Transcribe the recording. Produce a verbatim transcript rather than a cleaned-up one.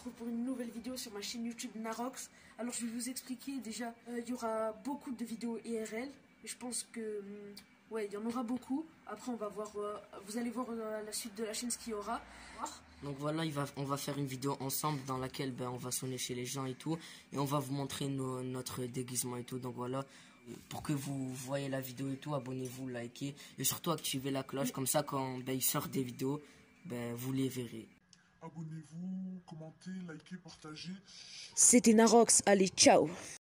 retrouve pour une nouvelle vidéo sur ma chaîne YouTube Narox. Alors je vais vous expliquer déjà, euh, il y aura beaucoup de vidéos I R L. Et je pense que, hum, ouais, il y en aura beaucoup. Après on va voir, euh, vous allez voir euh, la suite de la chaîne ce qu'il y aura. Donc voilà, il va, on va faire une vidéo ensemble dans laquelle ben, on va sonner chez les gens et tout. Et on va vous montrer nos, notre déguisement et tout. Donc voilà, pour que vous voyez la vidéo et tout, abonnez-vous, likez. Et surtout activez la cloche, comme ça quand ben, il sort des vidéos, ben, vous les verrez. Abonnez-vous, commentez, likez, partagez. C'était Narox, allez ciao.